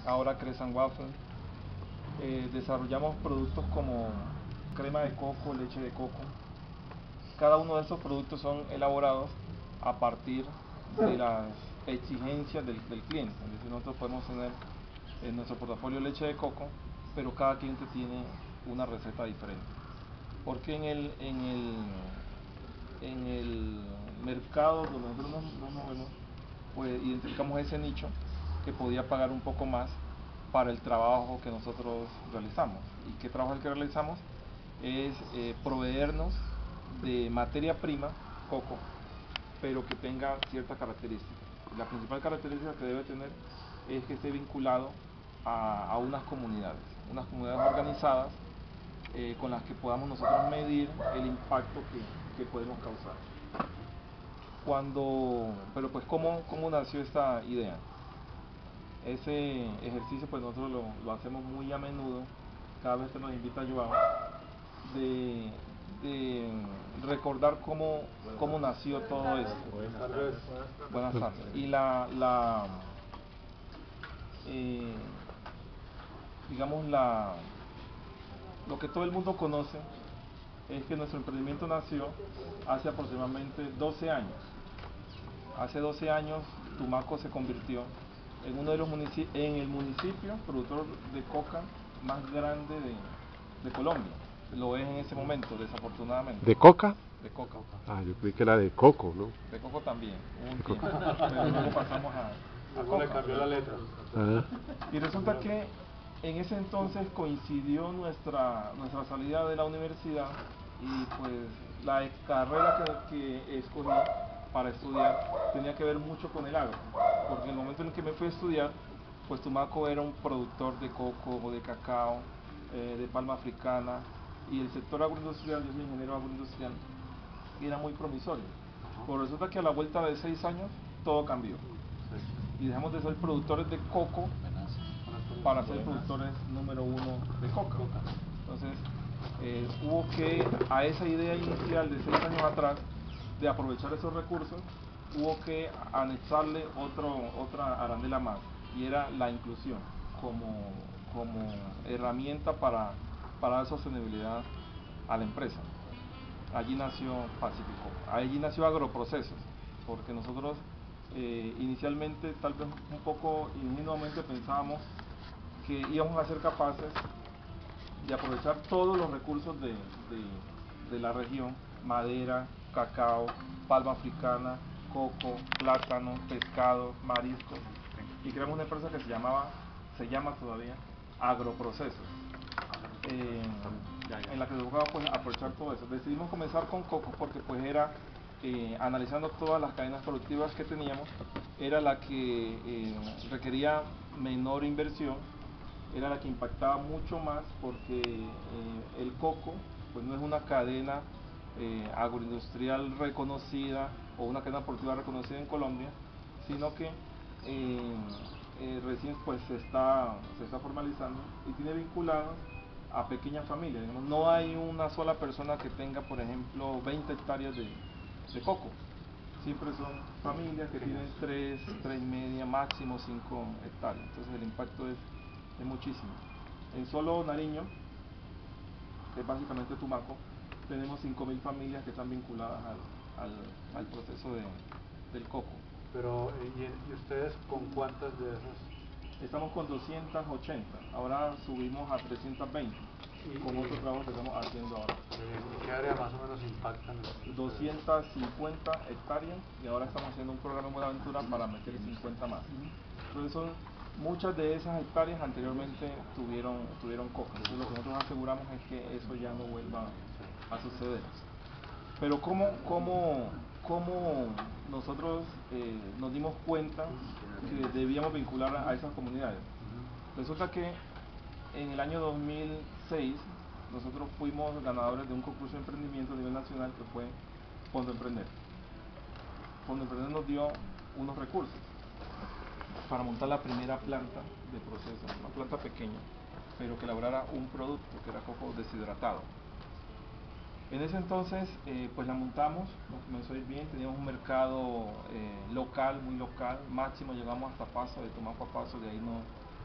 ahora Crescent Waffle. Desarrollamos productos como crema de coco, leche de coco. Cada uno de esos productos son elaborados a partir de las exigencias del cliente. Es decir, nosotros podemos tener en nuestro portafolio leche de coco, pero cada cliente tiene una receta diferente. Porque en el mercado donde nosotros nos movemos, pues identificamos ese nicho que podía pagar un poco más para el trabajo que nosotros realizamos. ¿Y qué trabajo es el que realizamos? Es proveernos de materia prima, coco, pero que tenga ciertas características. La principal característica que debe tener es que esté vinculado a unas comunidades organizadas, con las que podamos nosotros medir el impacto que podemos causar. Pero pues, ¿cómo nació esta idea? Ese ejercicio pues nosotros lo hacemos muy a menudo, cada vez que nos invita Joao, de recordar cómo nació todo esto. Buenas tardes. Y digamos, lo que todo el mundo conoce es que nuestro emprendimiento nació hace aproximadamente 12 años. Hace 12 años Tumaco se convirtió en uno de los en el municipio productor de coca más grande de Colombia. Lo es en ese momento, desafortunadamente. ¿De coca? De coca. Ah, yo creí que era de coco, ¿no? De coco también, hubo un tiempo, pero luego pasamos a coca. Le cambió la letra. Ah. Y resulta que en ese entonces coincidió nuestra salida de la universidad, y pues la carrera que escogí para estudiar tenía que ver mucho con el agro, porque en el momento en el que me fui a estudiar, pues Tumaco era un productor de coco, de cacao, de palma africana, y el sector agroindustrial, yo soy ingeniero agroindustrial, era muy promisorio. Pues resulta que a la vuelta de 6 años todo cambió, y dejamos de ser productores de coco para ser productores número 1 de coca. Entonces hubo que, a esa idea inicial de 6 años atrás, de aprovechar esos recursos, hubo que anexarle otra arandela más, y era la inclusión como herramienta para dar sostenibilidad a la empresa. Allí nació Pacífico, allí nació Agroprocesos, porque nosotros inicialmente, tal vez un poco ingenuamente, pensábamos que íbamos a ser capaces de aprovechar todos los recursos de la región: madera, cacao, palma africana, coco, plátano, pescado, mariscos, y creamos una empresa que se llama todavía Agroprocesos, en la que nos buscaba pues aprovechar todo eso. Decidimos comenzar con coco porque pues era, analizando todas las cadenas productivas que teníamos, era la que requería menor inversión, era la que impactaba mucho más, porque el coco pues no es una cadena agroindustrial reconocida o una cadena productiva reconocida en Colombia, sino que recién pues se está formalizando, y tiene vinculado a pequeñas familias. Digamos, no hay una sola persona que tenga, por ejemplo, 20 hectáreas de coco. Siempre son familias que tienen 3,5, máximo 5 hectáreas. Entonces el impacto es muchísimo. En solo Nariño, que es básicamente Tumaco, tenemos 5.000 familias que están vinculadas al proceso del coco. Pero, ¿y ustedes con cuántas de esas? Estamos con 280, ahora subimos a 320, con otro trabajo que estamos haciendo ahora. ¿Qué área más o menos impactan? 250 hectáreas, y ahora estamos haciendo un programa en Buenaventura para meter 50 más. Entonces muchas de esas hectáreas anteriormente tuvieron coco. Entonces lo que nosotros aseguramos es que eso ya no vuelva a suceder. Pero ¿cómo nosotros nos dimos cuenta que debíamos vincular a esas comunidades? Resulta que en el año 2006 nosotros fuimos ganadores de un concurso de emprendimiento a nivel nacional, que fue Fondo Emprender. Fondo Emprender nos dio unos recursos para montar la primera planta de proceso, una planta pequeña, pero que elaborara un producto que era coco deshidratado. En ese entonces pues la montamos, nos comenzó a ir bien, teníamos un mercado local, muy local, máximo llegamos hasta Paso, de Tumaco a Paso, de ahí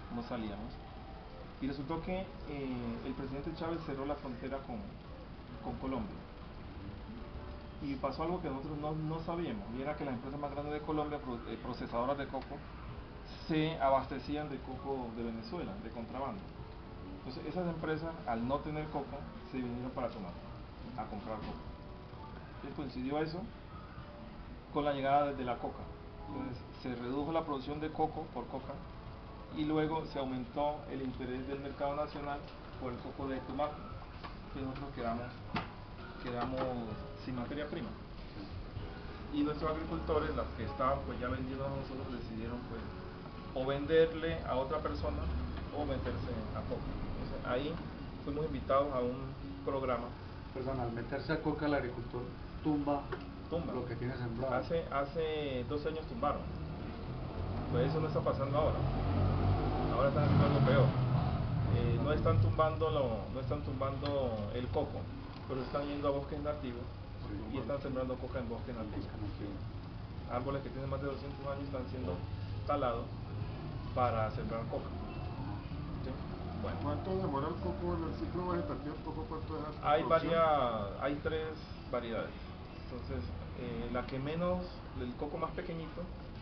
no salíamos. Y resultó que el presidente Chávez cerró la frontera con Colombia. Y pasó algo que nosotros no sabíamos, y era que las empresas más grandes de Colombia, procesadoras de coco, se abastecían de coco de Venezuela, de contrabando. Entonces esas empresas, al no tener coco, se vinieron para tomar, a comprar coco. Y coincidió eso con la llegada de la coca. Entonces se redujo la producción de coco por coca, y luego se aumentó el interés del mercado nacional por el coco de Tumaco, y nosotros quedamos sin materia prima. Y nuestros agricultores, los que estaban pues ya vendiendo a nosotros, decidieron pues o venderle a otra persona o meterse a coca. Entonces ahí fuimos invitados a un programa. Perdón, al meterse a coca el agricultor tumba lo que tiene sembrado. Hace 2 años tumbaron. Pues eso no está pasando ahora. Ahora están haciendo algo peor. No están tumbando el coco, pero están yendo a bosques nativos y están sembrando coca en bosques nativos. Árboles que tienen más de 200 años están siendo talados para sembrar coca. ¿Sí? Bueno. ¿Cuánto demora el coco en el ciclo vegetativo? ¿Cuánto deja esta Hay 3 variedades. Entonces, la que menos, el coco más pequeño,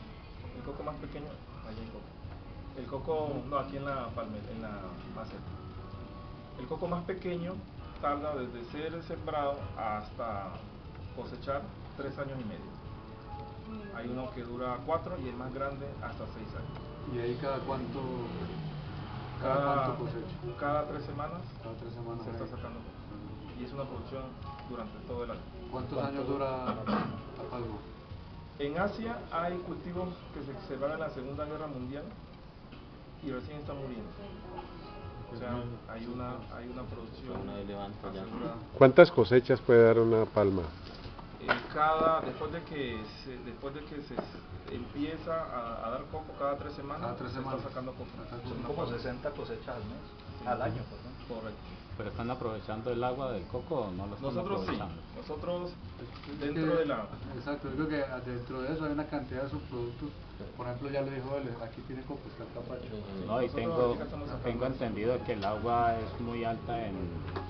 allá hay coco. El coco, no, aquí en la maceta. El coco más pequeño tarda desde ser sembrado hasta cosechar 3 años y medio. Hay uno que dura 4 y el más grande hasta 6 años. ¿Y ahí cada cuánto cosecha? Cada 3 semanas, se está sacando coco. Y es una producción durante todo el año. ¿Cuántos años dura la palma? En Asia hay cultivos que se observaron en la Segunda Guerra Mundial y recién están muriendo. O sea, hay una producción asegurada. ¿Cuántas cosechas puede dar una palma? Después de que se empieza a dar coco, cada 3 semanas, se está sacando coco. Son como 60 cosechas al mes, al año, perdón. Correcto. ¿Pero están aprovechando el agua del coco o no lo están aprovechando? Nosotros dentro de la... Exacto, yo creo que dentro de eso hay una cantidad de subproductos. Por ejemplo, ya le dijo él, aquí tiene coco, está el capacho. No, y tengo entendido que el agua es muy alta en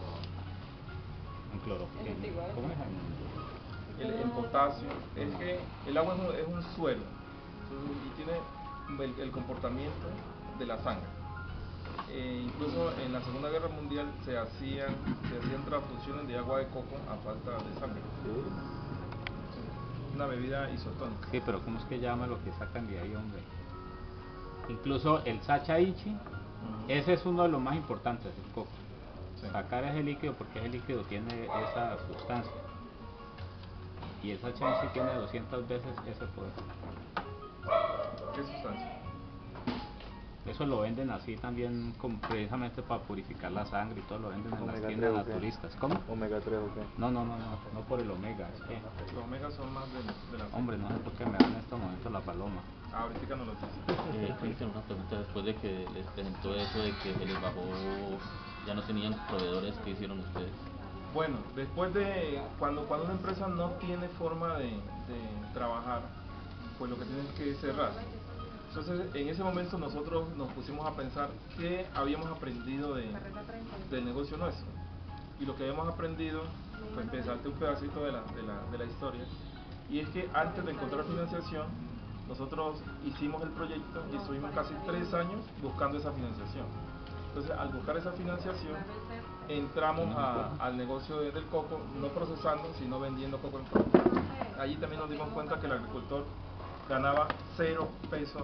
clorofila. ¿Cómo es? En potasio. Es que el agua es un suelo y tiene el comportamiento de la sangre. Incluso en la Segunda Guerra Mundial se hacían transfusiones de agua de coco a falta de sangre. Una bebida isotónica. Sí, pero ¿cómo es que llama lo que sacan de ahí, hombre? Incluso el sachaichi, ese es uno de los más importantes, el coco. Sí. Sacar ese líquido, porque ese líquido tiene esa sustancia. Y el sachaichi tiene 200 veces ese poder. ¿Qué sustancia? Eso lo venden así también, precisamente para purificar la sangre y todo, lo venden en las tiendas naturistas. ¿Cómo? ¿Omega 3 o qué? No por el omega, es que... Los omegas son más de la... Hombre, no sé por qué me dan en estos momentos la paloma. Ahorita no lo dice. Cristian, una pregunta, después de que les presentó eso de que se les bajó, ya no tenían proveedores, ¿qué hicieron ustedes? Bueno, después de cuando una empresa no tiene forma de trabajar, pues lo que tienen que cerrar. Entonces, en ese momento nosotros nos pusimos a pensar qué habíamos aprendido del negocio nuestro. Y lo que habíamos aprendido, pues empezarte un pedacito de la historia, y es que antes de encontrar financiación, nosotros hicimos el proyecto y estuvimos casi 3 años buscando esa financiación. Entonces, al buscar esa financiación, entramos al negocio del coco, no procesando, sino vendiendo coco en coco. Allí también nos dimos cuenta que el agricultor ganaba 0 pesos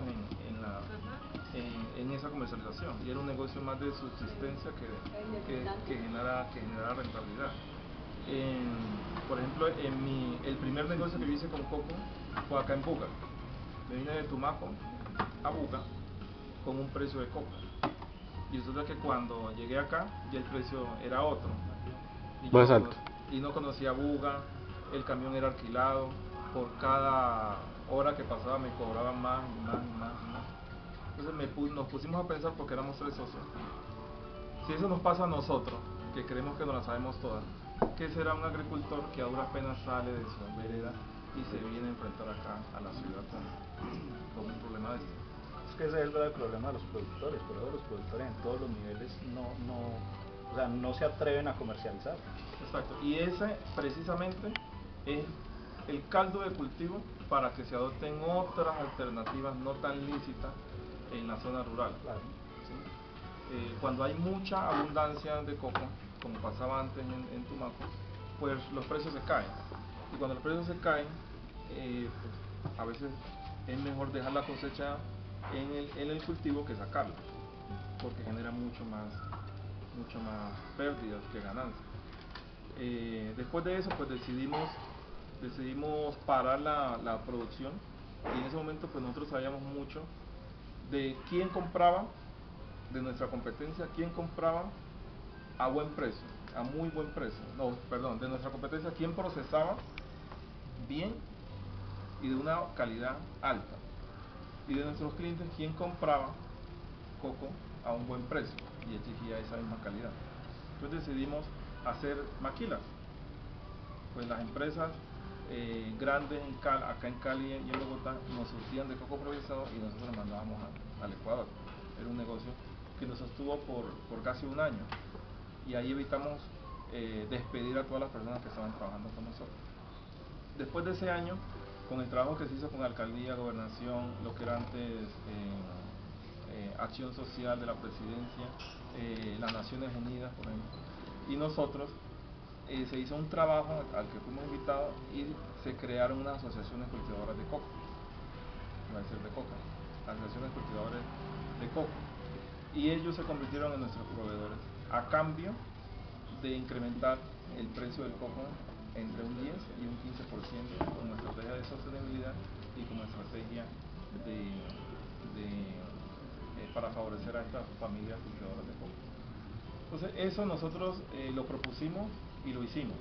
en esa comercialización, y era un negocio más de subsistencia que generara rentabilidad. Por ejemplo, el primer negocio que yo hice con coco fue acá en Buga. Me vine de Tumaco a Buga con un precio de coco, y resulta que cuando llegué acá ya el precio era otro, más alto, y no conocía Buga, el camión era alquilado, por cada hora que pasaba me cobraban más y más. Entonces nos pusimos a pensar, porque éramos 3 socios, si eso nos pasa a nosotros, que creemos que no la sabemos todas, ¿qué será un agricultor que a duras penas sale de su vereda y se viene a enfrentar acá a la ciudad con un problema de este? que ese es el grave problema de los productores, por eso los productores en todos los niveles o sea, no se atreven a comercializar. Exacto, y ese precisamente es el caldo de cultivo para que se adopten otras alternativas no tan lícitas en la zona rural. Claro. ¿Sí? Cuando hay mucha abundancia de coco, como pasaba antes en Tumaco, pues los precios se caen. Y cuando los precios se caen, pues, a veces es mejor dejar la cosecha en el cultivo que sacarla, porque genera mucho más pérdidas que ganancias. Después de eso, pues decidimos parar la producción, y en ese momento pues nosotros sabíamos mucho de quién compraba de nuestra competencia, quién compraba a buen precio, a muy buen precio, no, perdón, de nuestra competencia, quién procesaba bien y de una calidad alta, y de nuestros clientes, quién compraba coco a un buen precio y exigía esa misma calidad. Entonces decidimos hacer maquilas. Pues las empresas grandes acá en Cali y en Bogotá nos surtían de coco procesado y nosotros lo mandábamos al Ecuador. Era un negocio que nos sostuvo por casi un año, y ahí evitamos despedir a todas las personas que estaban trabajando con nosotros. Después de ese año, con el trabajo que se hizo con la alcaldía, gobernación, lo que era antes acción social de la presidencia, las Naciones Unidas, por ejemplo, y nosotros, se hizo un trabajo al que fuimos invitados y se crearon unas asociaciones cultivadoras de coco, iba a decir de coca, asociaciones cultivadores de coco, y ellos se convirtieron en nuestros proveedores a cambio de incrementar el precio del coco entre un 10 y un 15% como estrategia de sostenibilidad y como estrategia para favorecer a estas familias cultivadoras de coco. Entonces eso nosotros lo propusimos y lo hicimos,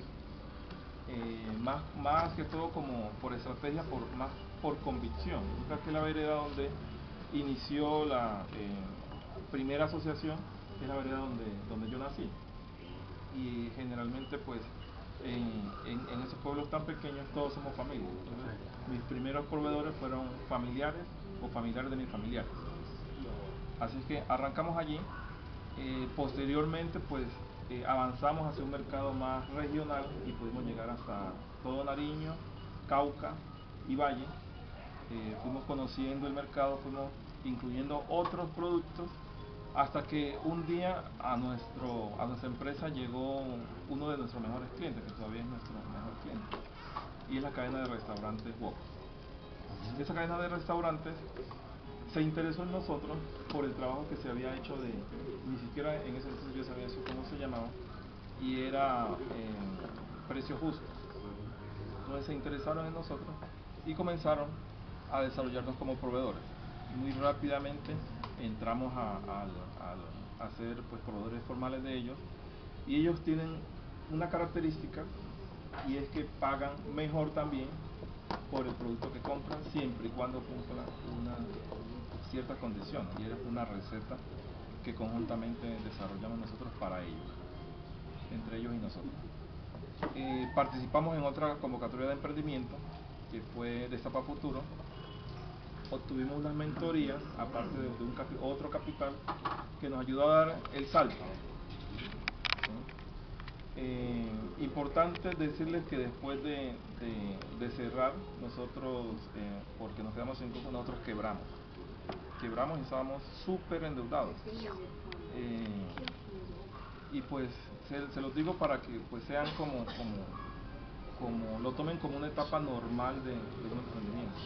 más que todo como por estrategia, más por convicción. Esta es la vereda donde inició la primera asociación, es la vereda donde yo nací, y generalmente pues en esos pueblos tan pequeños todos somos familia. Entonces, mis primeros proveedores fueron familiares o familiares de mis familiares, así que arrancamos allí. Posteriormente pues avanzamos hacia un mercado más regional y pudimos llegar hasta todo Nariño, Cauca y Valle. Fuimos conociendo el mercado, fuimos incluyendo otros productos, hasta que un día a nuestra empresa llegó uno de nuestros mejores clientes, que todavía es nuestro mejor cliente, y es la cadena de restaurantes Wok. Esa cadena de restaurantes se interesó en nosotros por el trabajo que se había hecho ni siquiera en ese entonces yo sabía eso cómo se llamaba, y era precios justos. Entonces se interesaron en nosotros y comenzaron a desarrollarnos como proveedores. Y muy rápidamente entramos a ser pues proveedores formales de ellos, y ellos tienen una característica, y es que pagan mejor también por el producto que compran, siempre y cuando cumpla ciertas condiciones, y es una receta que conjuntamente desarrollamos nosotros para ellos, entre ellos y nosotros. Participamos en otra convocatoria de emprendimiento que fue Destapa Futuro. Obtuvimos unas mentorías, aparte de otro capital que nos ayudó a dar el salto. Importante decirles que después de cerrar nosotros, porque nos quedamos sin coco, nosotros quebramos y estábamos súper endeudados, y pues se los digo para que pues sean como lo tomen como una etapa normal de un emprendimiento.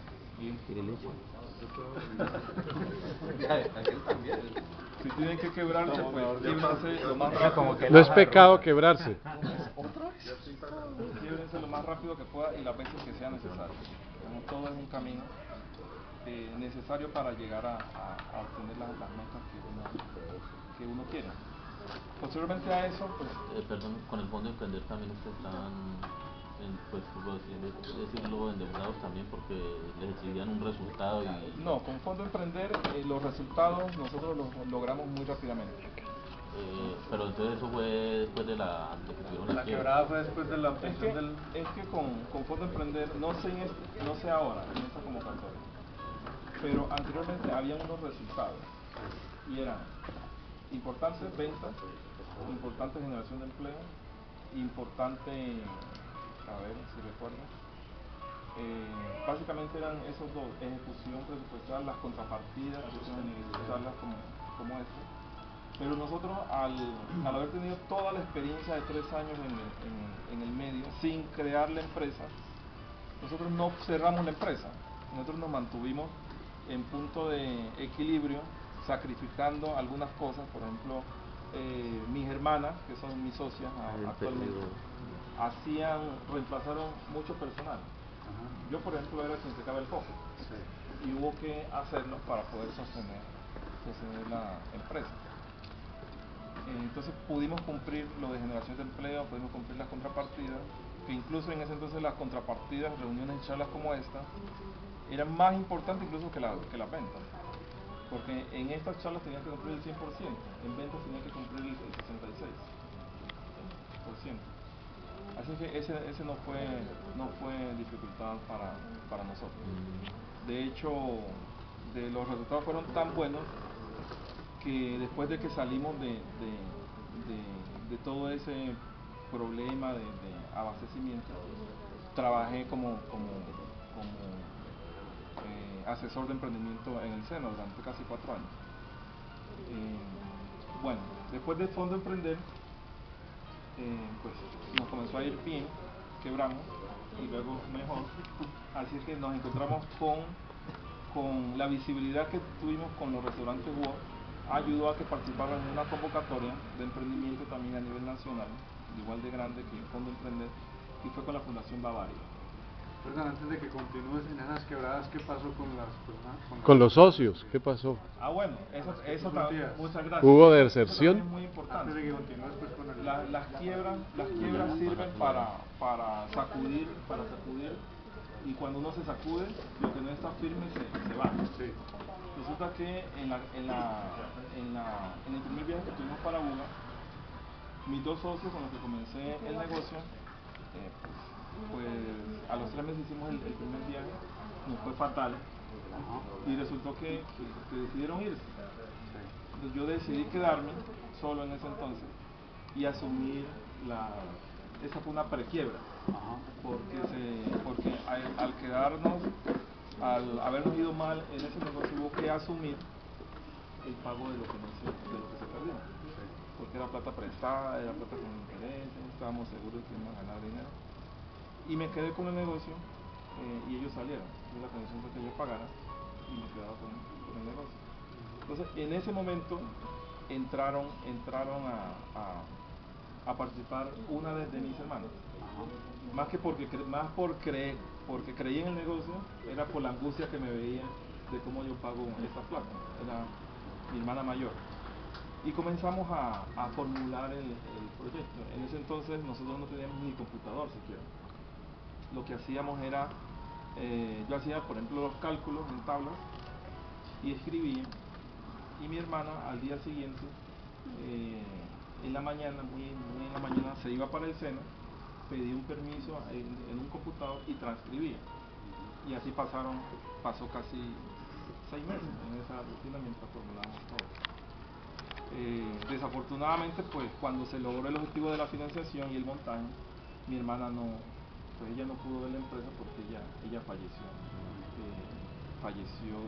Si tienen que quebrarse, pues quíebrense lo más rápido. No es pecado quebrarse. Quíebrense lo más rápido que pueda y las veces que sea necesario. Como todo es un camino necesario para llegar a obtener las metas que uno quiere. Posteriormente a eso, pues Perdón, con el Fondo de Emprender también ustedes estaban, pues, por decirlo, endeudados también porque les exigían un resultado y... no, con Fondo Emprender los resultados nosotros los logramos muy rápidamente. Pero entonces eso fue después de que tuvieron la La quiebra. quebrada fue después de la Es obtención que con Fondo Emprender, no sé ahora en esta convocatoria, pero anteriormente había unos resultados y eran importantes ventas, importante generación de empleo, importante, a ver si recuerdo, básicamente eran esos dos: ejecución presupuestal, las contrapartidas, que son charlas como esta. Pero nosotros, al haber tenido toda la experiencia de 3 años en el medio, sin crear la empresa, nosotros no cerramos la empresa, nosotros nos mantuvimos en punto de equilibrio, sacrificando algunas cosas. Por ejemplo, mis hermanas, que son mis socias actualmente, reemplazaron mucho personal. Yo, por ejemplo, era quien secaba el foco, y hubo que hacerlo para poder sostener la empresa. Entonces pudimos cumplir lo de generación de empleo, pudimos cumplir las contrapartidas, que incluso en ese entonces las contrapartidas, reuniones y charlas como esta, eran más importantes incluso que las ventas, porque en estas charlas tenían que cumplir el 100%, en ventas tenían que cumplir el 66%. Así que ese no fue dificultad para nosotros. De hecho, los resultados fueron tan buenos que después de que salimos de todo ese problema de abastecimiento, trabajé como asesor de emprendimiento en el SENA durante casi 4 años. Bueno, después del Fondo Emprender, pues nos comenzó a ir bien, quebramos y luego mejor, así que nos encontramos con la visibilidad que tuvimos con los restaurantes WOW, ayudó a que participaran en una convocatoria de emprendimiento también a nivel nacional, igual de grande que el Fondo Emprender, y fue con la Fundación Bavaria. Perdón, antes de que continúes, en esas quebradas, ¿qué pasó con las personas? Con los socios, ¿qué pasó? Bueno, eso también, muchas gracias. ¿Hubo Eso deserción? también es muy importante. Antes de que continúes, pues, con el... Las quiebras sirven para sacudir, y cuando uno se sacude, lo que no está firme se va. Sí. Resulta que en el primer viaje que tuvimos para Buga, mis 2 socios con los que comencé el negocio, pues a los 3 meses hicimos el primer viaje, nos fue fatal, y resultó que decidieron irse. Entonces yo decidí quedarme solo en ese entonces y asumir esa fue una prequiebra, porque al quedarnos, al habernos ido mal en ese negocio, hubo que asumir el pago de lo que se perdió, porque era plata prestada, era plata con intereses, estábamos seguros que íbamos a ganar dinero, y me quedé con el negocio, y ellos salieron. La condición fue que yo pagara y me quedaba con el negocio. Entonces, en ese momento entraron a participar una de mis hermanas. Porque creí en el negocio, era por la angustia que me veía de cómo yo pago esa plata. Era mi hermana mayor. Y comenzamos a formular el proyecto. En ese entonces nosotros no teníamos ni computador siquiera. Lo que hacíamos era, yo hacía por ejemplo los cálculos en tablas y escribía, y mi hermana al día siguiente, en la mañana, muy en la mañana, se iba para el SENA, pedía un permiso en un computador y transcribía. Y así pasó casi 6 meses en esa rutina mientras formulábamos todo. Desafortunadamente, pues cuando se logró el objetivo de la financiación y el montaje, mi hermana ella no pudo ver la empresa porque ella falleció. Falleció.